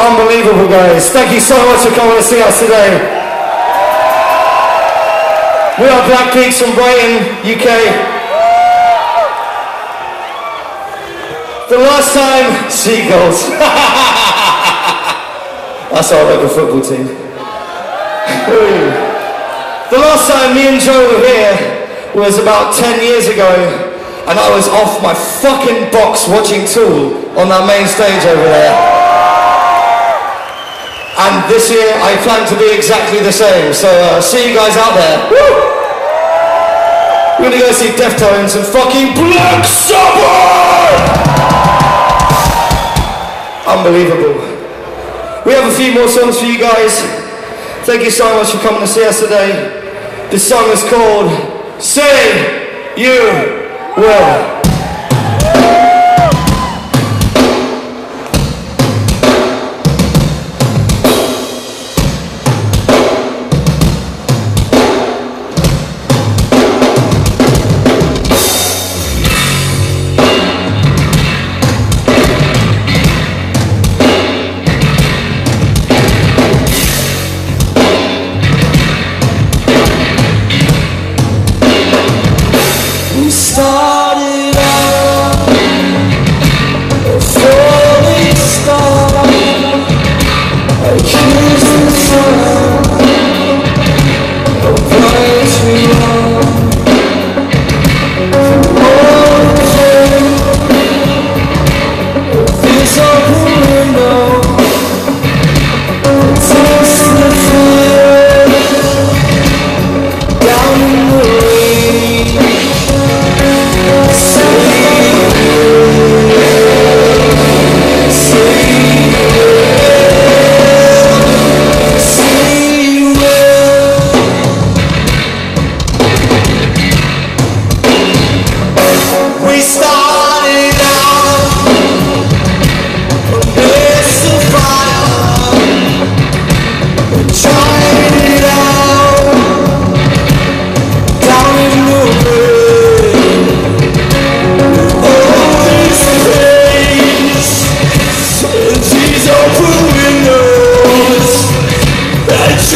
unbelievable, guys. Thank you so much for coming to see us today. We are Black Peaks from Brighton, UK. The last time, Seagulls. That's our local football team. The last time me and Joe were here was about 10 years ago, and I was off my fucking box watching Tool on that main stage over there. And this year I plan to be exactly the same, so see you guys out there. Woo! We're gonna go see Deftones and fucking Black Sabbath! Unbelievable. We have a few more songs for you guys. Thank you so much for coming to see us today. This song is called Say You Will. Started out a falling star. I kissed the sun, a bright beyond. All the day, this open window, taste the fire down in the rain.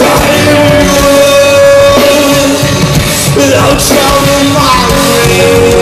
Without drowning my rain.